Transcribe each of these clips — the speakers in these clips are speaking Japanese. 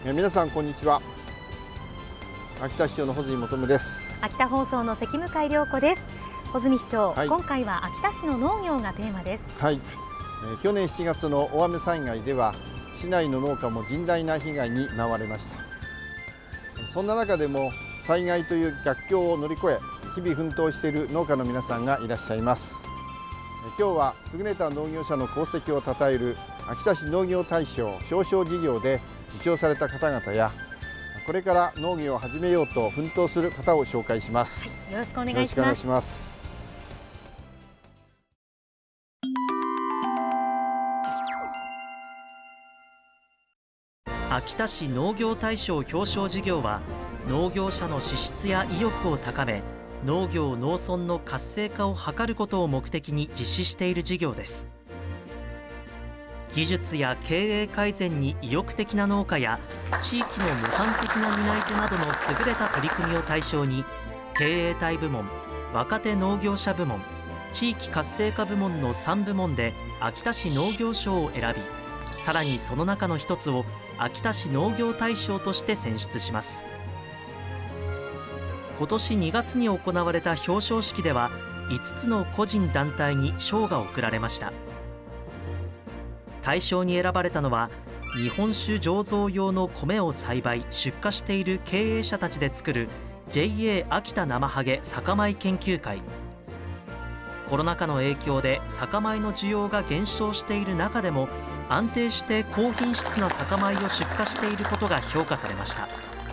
皆さんこんにちは。秋田市長の穂積元です。 秋田放送の関向涼子です。穂積市長、 はい、 今回は秋田市の農業がテーマです。 はい、去年7月の大雨災害では市内の農家も甚大な被害に見舞われました。そんな中でも災害という逆境を乗り越え日々奮闘している農家の皆さんがいらっしゃいます。今日は優れた農業者の功績をたたえる秋田市農業大賞表彰事業で受賞された方々やこれから農業を始めようと奮闘する方を紹介します。 よろしくお願いします。 秋田市農業大賞表彰事業は農業者の資質や意欲を高め農業・農村の活性化を図ることを目的に実施している事業です。技術や経営改善に意欲的な農家や地域の模範的な担い手などの優れた取り組みを対象に経営体部門、若手農業者部門、地域活性化部門の3部門で秋田市農業賞を選び、さらにその中の一つを秋田市農業大賞として選出します。今年2月に行われた表彰式では5つの個人団体に賞が贈られました。大賞に選ばれたのは日本酒醸造用の米を栽培・出荷している経営者たちで作る JA 秋田生ハゲ酒米研究会。コロナ禍の影響で酒米の需要が減少している中でも安定して高品質な酒米を出荷していることが評価されました。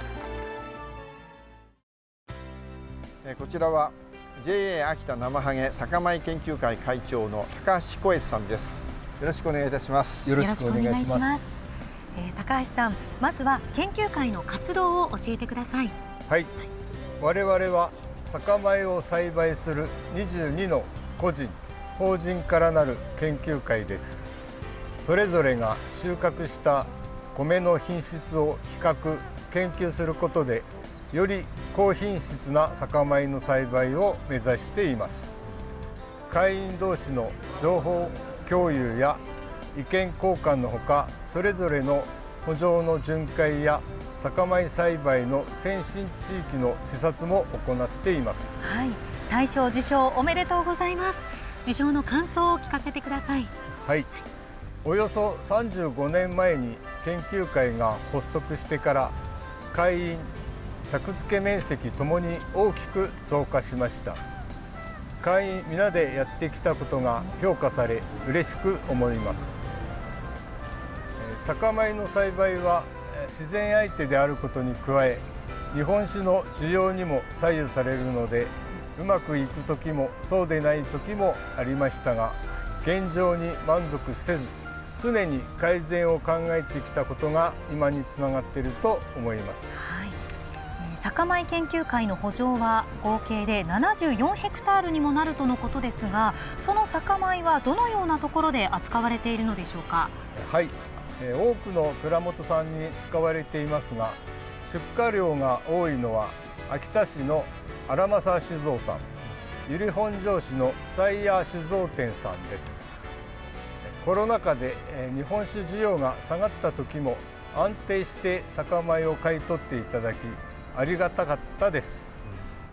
こちらは JA 秋田生ハゲ酒米研究会会長の高橋光悦さんです。よろしくお願いいたします。 よろしくお願いします。高橋さん、まずは研究会の活動を教えてください。 はい、我々は酒米を栽培する22の個人・法人からなる研究会です。それぞれが収穫した米の品質を比較・研究することでより高品質な酒米の栽培を目指しています。会員同士の情報共有や意見交換のほか、それぞれの圃場の巡回や酒米栽培の先進地域の視察も行っています。 はい、大賞受賞おめでとうございます。受賞の感想を聞かせてください。 はい、およそ35年前に研究会が発足してから会員、作付け面積ともに大きく増加しました。会員皆でやってきたことが評価され嬉しく思います。酒米の栽培は自然相手であることに加え日本酒の需要にも左右されるのでうまくいく時もそうでない時もありましたが、現状に満足せず常に改善を考えてきたことが今につながっていると思います。 はい、酒米研究会の圃場は合計で74ヘクタールにもなるとのことですが、その酒米はどのようなところで扱われているのでしょうか。 はい、多くの蔵元さんに使われていますが、出荷量が多いのは秋田市の荒政酒造さん、由利本荘市の西谷酒造店さんです。コロナ禍で日本酒需要が下がった時も安定して酒米を買い取っていただきありがたかったです。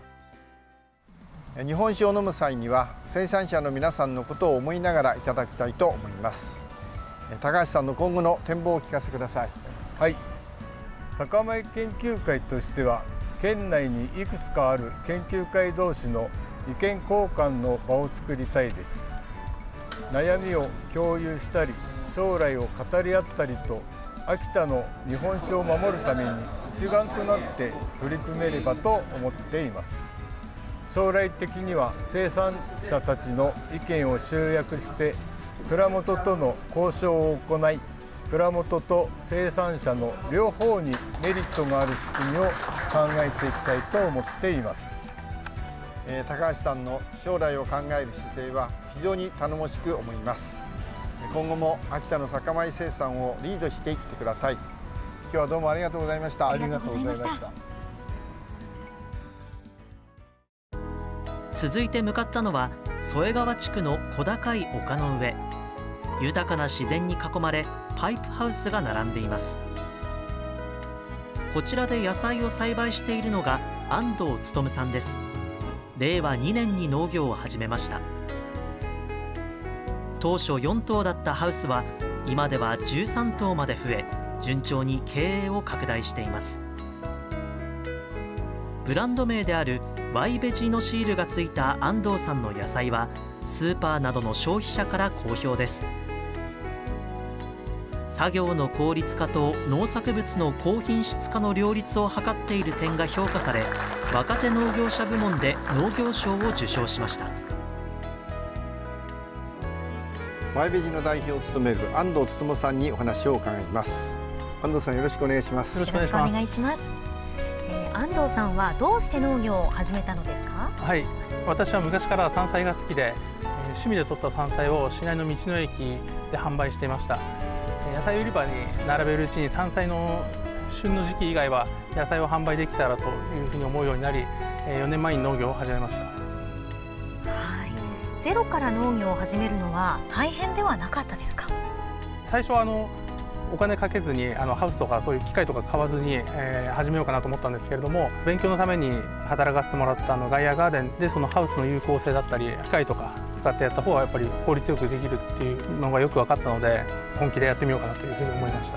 日本酒を飲む際には生産者の皆さんのことを思いながらいただきたいと思います。高橋さんの今後の展望をお聞かせください。 はい、酒米研究会としては県内にいくつかある研究会同士の意見交換の場を作りたいです。悩みを共有したり将来を語り合ったりと秋田の日本酒を守るために一丸となって取り組めればと思っています。将来的には生産者たちの意見を集約して蔵元との交渉を行い、蔵元と生産者の両方にメリットがある仕組みを考えていきたいと思っています。 高橋さんの将来を考える姿勢は非常に頼もしく思います。今後も秋田の酒米生産をリードしていってください。今日はどうもありがとうございました。 ありがとうございました。 続いて向かったのは添川地区の小高い丘の上。豊かな自然に囲まれパイプハウスが並んでいます。 こちらで野菜を栽培しているのが安藤勉さんです。令和2年に農業を始めました。当初4棟だったハウスは今では13棟まで増え、順調に経営を拡大しています。ブランド名であるワイベジのシールがついた安藤さんの野菜はスーパーなどの消費者から好評です。作業の効率化と農作物の高品質化の両立を図っている点が評価され、若手農業者部門で農業賞を受賞しました。 ワイベジの代表を務める安藤勉さんにお話を伺います。安藤さん、よろしくお願いします。 よろしくお願いします。安藤さんはどうして農業を始めたのですか？ はい、私は昔から山菜が好きで、趣味で採った山菜を市内の道の駅で販売していました。野菜売り場に並べるうちに山菜の旬の時期以外は野菜を販売できたらというふうに思うようになり、4年前に農業を始めました。 はい、ゼロから農業を始めるのは大変ではなかったですか？ 最初はお金かけずにハウスとかそういう機械とか買わずに、始めようかなと思ったんですけれども、勉強のために働かせてもらったガイアガーデンでそのハウスの有効性だったり機械とか使ってやった方がやっぱり効率よくできるっていうのがよく分かったので、本気でやってみようかなというふうに思いました。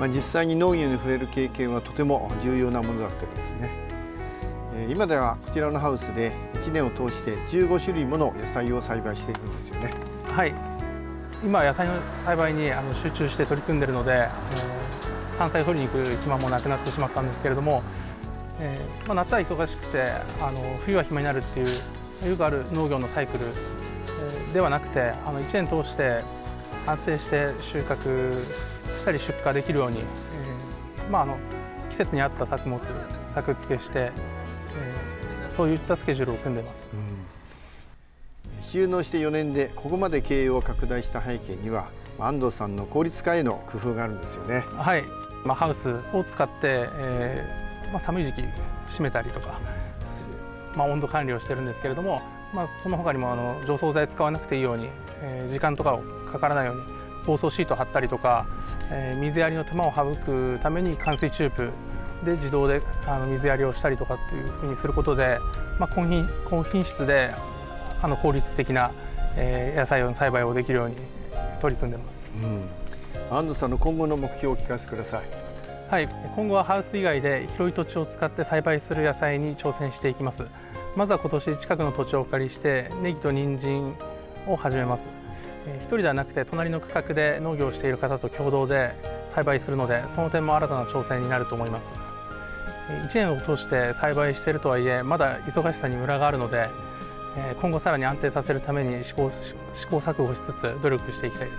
実際に農業に触れる経験はとても重要なものだったようですね。今ではこちらのハウスで1年を通して15種類もの野菜を栽培しているんですよね。 はい、今野菜の栽培に集中して取り組んでいるので、山菜を取りに行く暇もなくなってしまったんですけれども、夏は忙しくて冬は暇になるっていうよくある農業のサイクル、ではなくて1年通して安定して収穫したり出荷できるように、季節に合った作物作付けして、そういったスケジュールを組んでいます。 就農して4年でここまで経営を拡大した背景には安藤さんの効率化への工夫があるんですよね。 はい、ハウスを使って、寒い時期閉めたりとか、温度管理をしてるんですけれども、その他にも除草剤使わなくていいように、時間とかをかからないように防草シートを貼ったりとか、水やりの手間を省くために灌水チューブで自動で水やりをしたりとかっていうふうにすることで、高品質で効率的な野菜の栽培をできるように取り組んでいます。 安藤さんの今後の目標を聞かせてください。 はい、今後はハウス以外で広い土地を使って栽培する野菜に挑戦していきます。まずは今年近くの土地をお借りしてネギと人参を始めます。一人ではなくて隣の区画で農業をしている方と共同で栽培するので、その点も新たな挑戦になると思います。1年を通して栽培しているとはいえまだ忙しさにムラがあるので、今後さらに安定させるために試行錯誤しつつ努力していきたいです。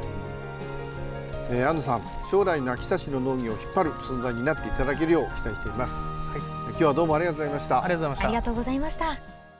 安藤さん、将来の秋田市の農業を引っ張る存在になっていただけるよう期待しています。はい、今日はどうもありがとうございました。 ありがとうございました。 ありがとうございました。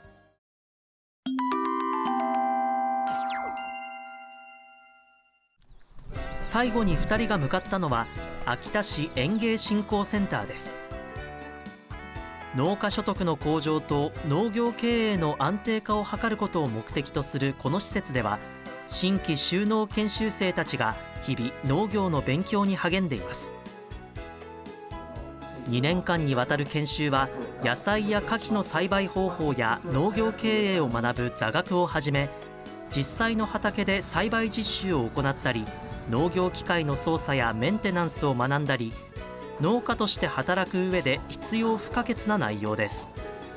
最後に2人が向かったのは秋田市園芸振興センターです。農家所得の向上と農業経営の安定化を図ることを目的とするこの施設では、新規就農研修生たちが日々農業の勉強に励んでいます。2年間にわたる研修は野菜や牡蠣の栽培方法や農業経営を学ぶ座学をはじめ、実際の畑で栽培実習を行ったり、農業機械の操作やメンテナンスを学んだり、農家として働く上で必要不可欠な内容です。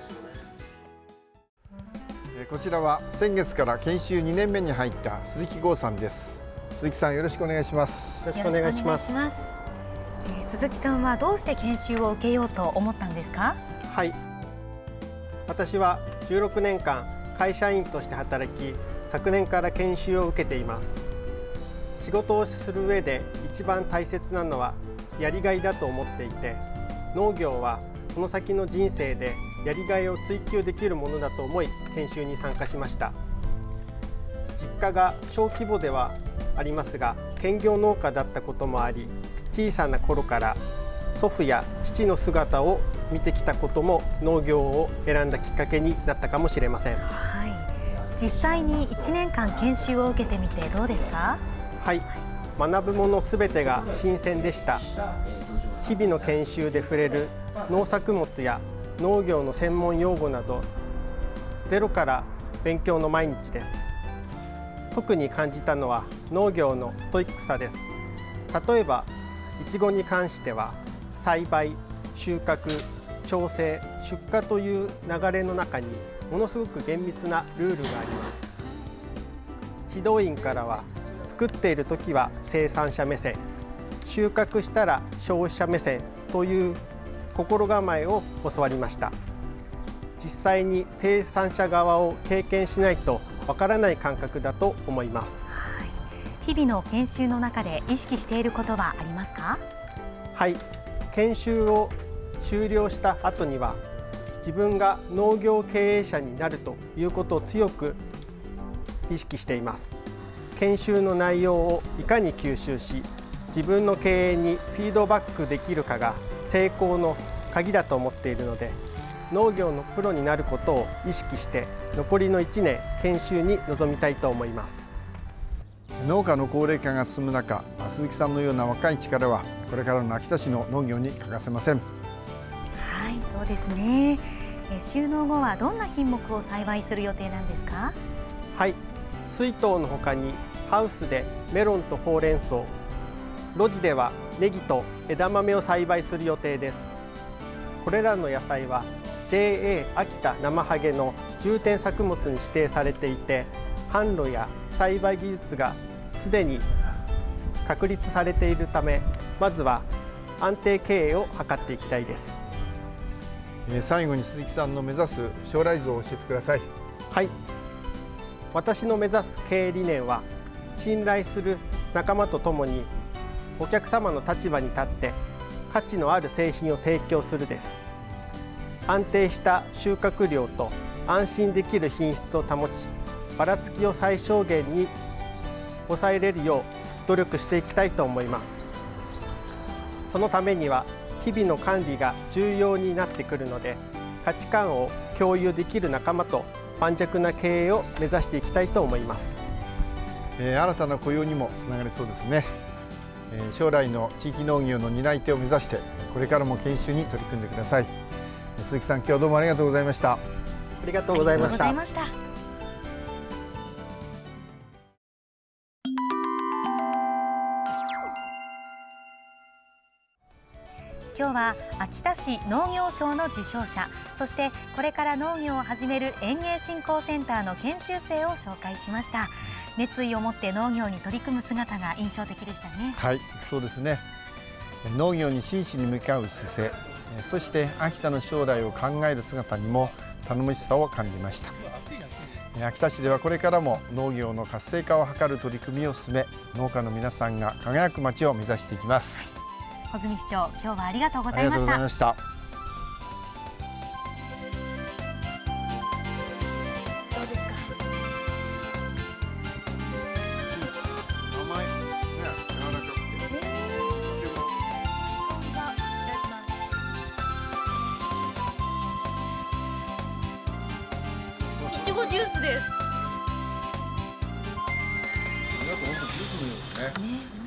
こちらは先月から研修2年目に入った鈴木剛さんです。鈴木さん、よろしくお願いします。 よろしくお願いします。 鈴木さんはどうして研修を受けようと思ったんですか？ はい、私は16年間会社員として働き、昨年から研修を受けています。仕事をする上で一番大切なのはやりがいだと思っていて、農業はこの先の人生でやりがいを追求できるものだと思い研修に参加しました。実家が小規模ではありますが兼業農家だったこともあり、小さな頃から祖父や父の姿を見てきたことも農業を選んだきっかけになったかもしれません。 はい、実際に1年間研修を受けてみてどうですか？ はい、 学ぶものすべてが新鮮でした。日々の研修で触れる農作物や農業の専門用語などゼロから勉強の毎日です。特に感じたのは農業のストイックさです。例えばいちごに関しては栽培、収穫、調整、出荷という流れの中にものすごく厳密なルールがあります。指導員からは作っている時は生産者目線、収穫したら消費者目線という心構えを教わりました。実際に生産者側を経験しないとわからない感覚だと思います。 日々の研修の中で意識していることはありますか？ はい、研修を終了した後には自分が農業経営者になるということを強く意識しています。研修の内容をいかに吸収し自分の経営にフィードバックできるかが成功の鍵だと思っているので、農業のプロになることを意識して残りの1年研修に臨みたいと思います。 農家の高齢化が進む中、鈴木さんのような若い力はこれからの秋田市の農業に欠かせません。 はい、そうですね。就農後はどんな品目を栽培する予定なんですか？ はい、水筒の他にハウスでメロンとほうれん草、露地ではネギと枝豆を栽培する予定です。これらの野菜は JA 秋田生ハゲの重点作物に指定されていて、販路や栽培技術がすでに確立されているため、まずは安定経営を図っていきたいです。 最後に鈴木さんの目指す将来像を教えてください。 はい、私の目指す経営理念は、信頼する仲間とともにお客様の立場に立って価値のある製品を提供するです。安定した収穫量と安心できる品質を保ち、ばらつきを最小限に抑えれるよう努力していきたいと思います。そのためには日々の管理が重要になってくるので、価値観を共有できる仲間と盤石な経営を目指していきたいと思います。 新たな雇用にもつながりそうですね。将来の地域農業の担い手を目指してこれからも研修に取り組んでください。鈴木さん、今日はどうもありがとうございました。 ありがとうございました。 今日は秋田市農業賞の受賞者、そしてこれから農業を始める園芸振興センターの研修生を紹介しました。熱意を持って農業に取り組む姿が印象的でしたね。 はい、そうですね。農業に真摯に向かう姿勢、そして秋田の将来を考える姿にも頼もしさを感じました。秋田市ではこれからも農業の活性化を図る取り組みを進め、農家の皆さんが輝く町を目指していきます。 穂積市長、今日はありがとうございました。 ありがとうございました。 どうですか？ 甘い、ね、柔らかくて。 いちごジュースです。 皆さん本当ジュースのようですね。